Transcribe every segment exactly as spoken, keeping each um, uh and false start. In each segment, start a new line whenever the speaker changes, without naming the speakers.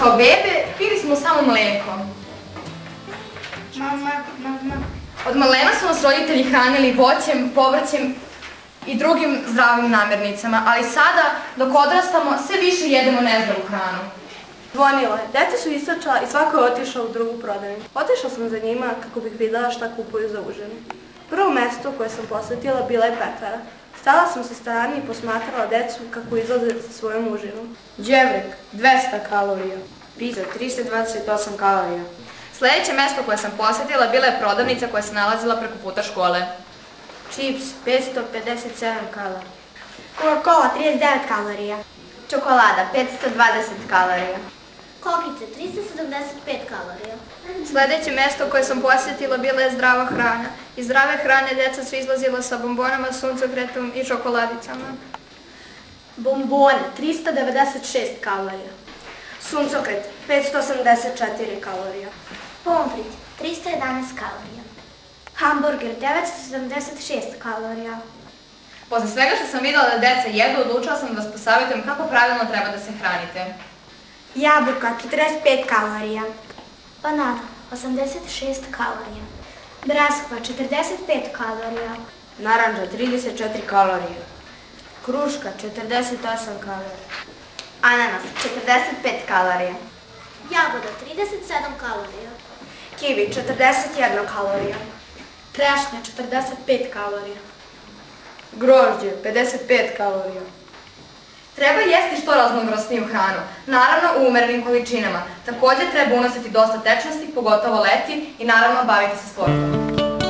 kao bebe pili smo samo mlijeko.
Mama, mama.
Od malena su nas roditelji hranili voćem, povrćem i drugim zdravim namirnicama, ali sada, dok odrastamo, sve više jedemo nezdravu hranu.
Zvonilo je, deca su istračala i svako je otišao u drugu prodavnicu. Otišla sam za njima kako bih videla šta kupuju za užinu. Prvo mesto koje sam posjetila bila je pekara. Stala sam sa strane i posmatrala decu kako izlaze sa svojom užinom.
Đevrek, dvesta kalorija. Pizza, trista dvadeset osam kalorija.
Sljedeće mesto koje sam posjetila bila je prodavnica koja se nalazila preko puta škole.
Čips, petsto pedeset sedam kalorija.
Coca-Cola, trideset devet kalorija.
Čokolada, petsto dvadeset kalorija.
Kokice, trista sedamdeset pet kalorija.
Sljedeće mesto koje sam posjetila bila je zdrava hrana. Iz zdrave hrane djeca su izlazila sa bombonama, suncokretom i čokoladicama.
Bombone, trista devedeset šest kalorija. Suncokret, petsto osamdeset četiri kalorija.
Pomfrit, trista jedanaest kalorija. Hamburger, devetsto sedamdeset šest kalorija.
Posle svega što sam vidjela da djeca jedu, odlučila sam da vas posavjetujem kako pravilno treba da se hranite.
Jabuka, četrdeset pet kalorija. Banana, osamdeset šest kalorija. Braskva, četrdeset pet kalorija.
Naranđa, trideset četiri kalorije. Kruška, četrdeset osam kalorija.
Ananas, četrdeset pet kalorija.
Jagoda, trideset sedam kalorija.
Kivi, četrdeset jedna kalorija.
Trešnja, četrdeset pet kalorija.
Grožđe, pedeset pet kalorija.
Treba jesti što raznovrsniju hranu, naravno u umerenim količinama. Također treba unositi dosta tečnosti, pogotovo leti, i naravno baviti se sportom.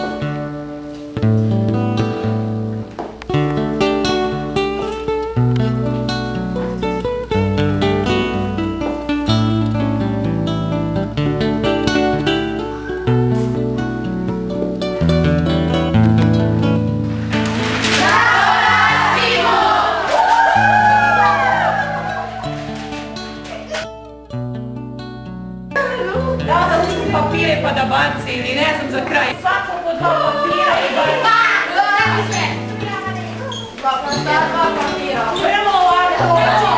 Da da uzmi papire pa da baci ili ne znam za kraj. Svako po dva papira i baci.
Dva papira.
Prvo ovako.